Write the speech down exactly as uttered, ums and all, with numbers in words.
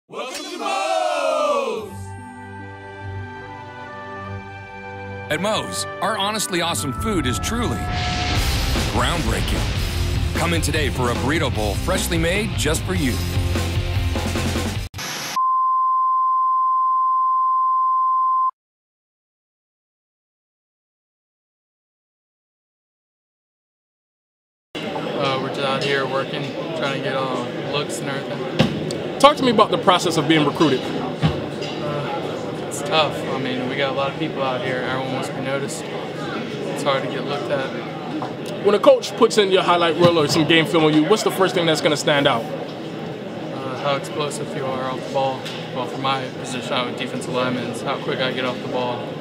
Welcome to Moe's! At Moe's, our honestly awesome food is truly groundbreaking. Come in today for a burrito bowl freshly made just for you. Uh, we're just out here working, trying to get all looks and everything. Talk to me about the process of being recruited. Uh, it's tough. I mean, we got a lot of people out here. Everyone wants to be noticed. It's hard to get looked at. When a coach puts in your highlight reel or some game film on you, what's the first thing that's going to stand out? Uh, how explosive you are off the ball. Well, for my position, I'm a defensive lineman. It's how quick I get off the ball.